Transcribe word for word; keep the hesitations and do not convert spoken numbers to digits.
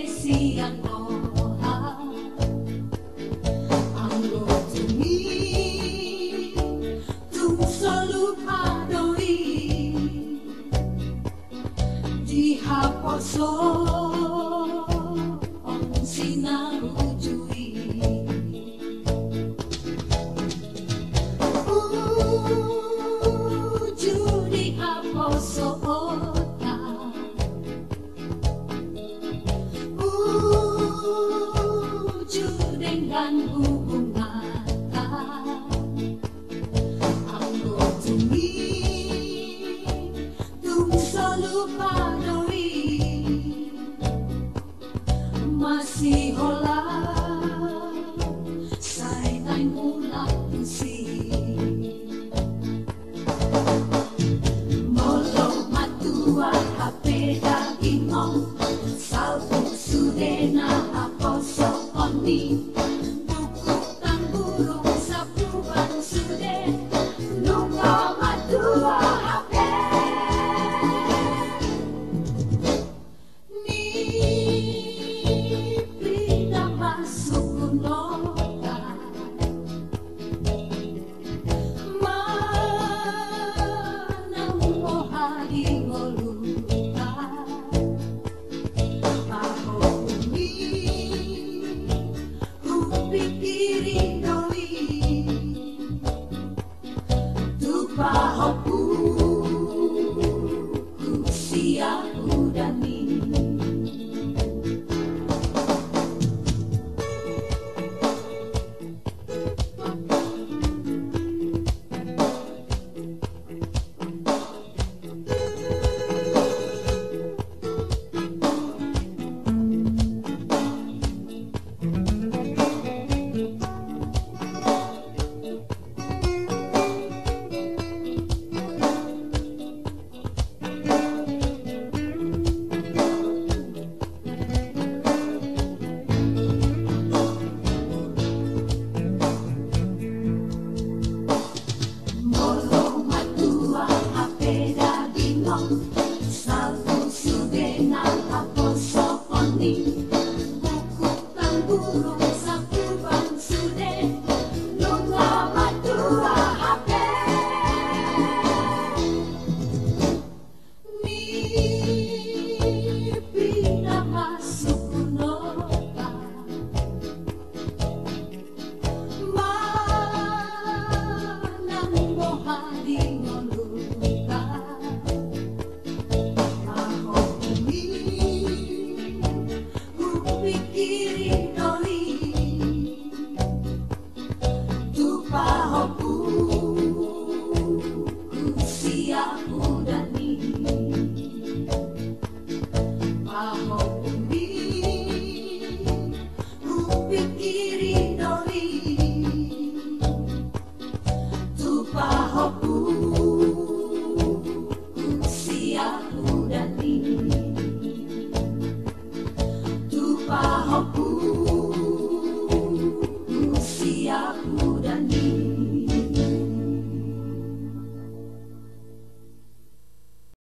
siang doa anggo tumi tung solu padoi di haposo on sinang ujui ujudi haposo dengan hubungan anggo tumi tung solu padoi masih hola sai nai mula tusi molo matua hape dagingong salvo sudena aposo oni salvo sudena aposo oni buku tamburo sakuban sude lunga matua hape mimpi na masuk nota manang mohadi Siap muda ni